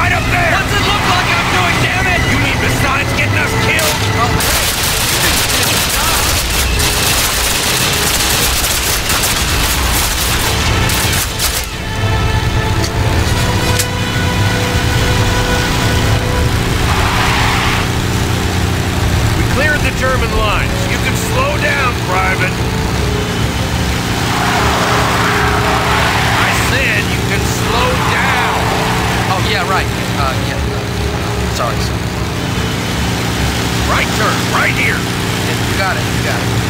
right up there! What's it look like I'm doing, damn it? You mean besides getting us killed? Oh, hey. Cleared the German lines. You can slow down, Private. I said you can slow down. Oh, yeah, right. Sorry. Right turn, right here. Yeah, you got it.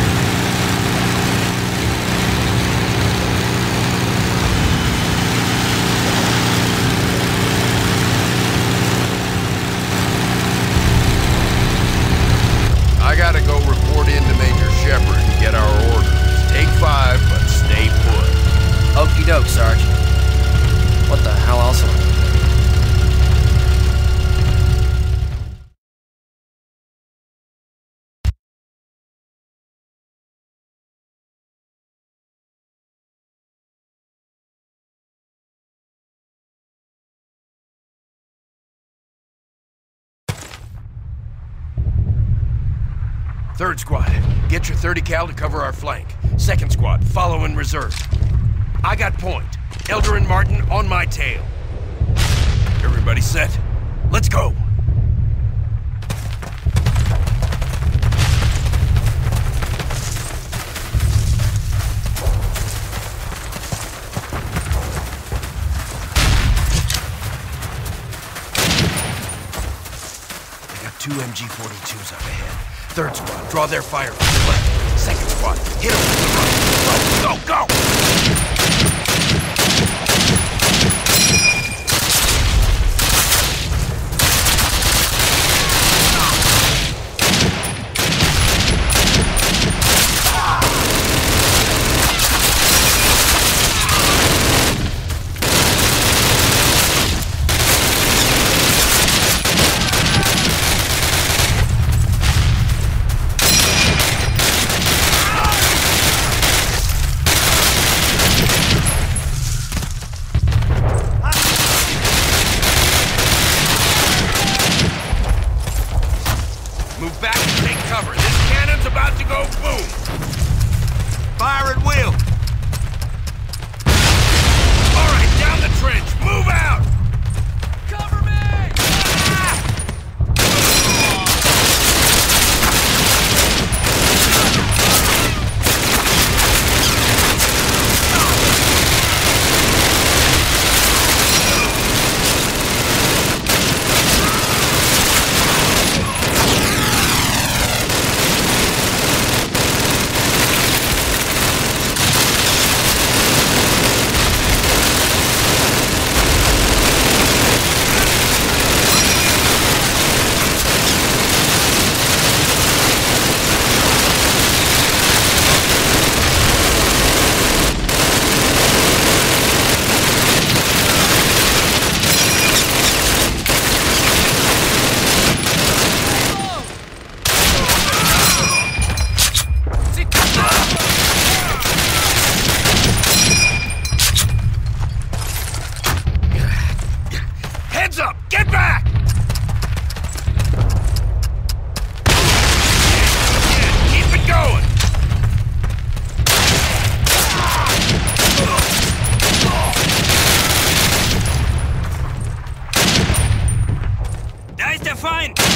I gotta go report in to Major Shepard and get our orders. Take 5, but stay put. Okie doke, Sarge. What the hell else am I gonna do? Third squad, get your 30 cal to cover our flank. Second squad, follow in reserve. I got point. Elder and Martin on my tail. Everybody set? Let's go! I got 2 MG-42s up ahead. Third squad, draw their fire from the left. Second squad, hit them from the right. Go, go, go! Fine!